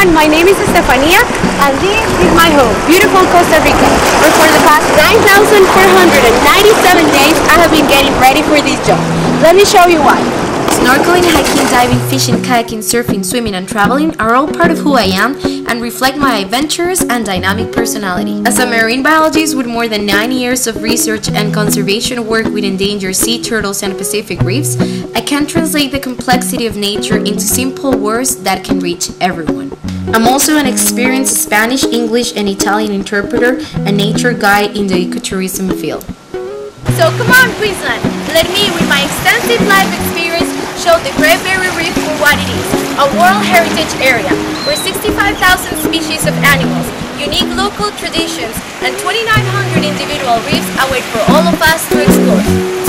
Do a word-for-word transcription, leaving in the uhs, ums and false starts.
everyone, my name is Estefania and this is my home, beautiful Costa Rica, where for the past nine thousand four hundred ninety-seven days I have been getting ready for this job. Let me show you why. Snorkeling, hiking, diving, fishing, kayaking, surfing, swimming, and traveling are all part of who I am and reflect my adventurous and dynamic personality. As a marine biologist with more than nine years of research and conservation work with endangered sea turtles and Pacific reefs, I can translate the complexity of nature into simple words that can reach everyone. I'm also an experienced Spanish, English, and Italian interpreter and nature guide in the ecotourism field. So come on, Queensland, let me, with my extensive life experience, show the Great Barrier Reef for what it is, a World Heritage Area, where sixty-five thousand species of animals, unique local traditions, and twenty-nine hundred individual reefs await for all of us to explore.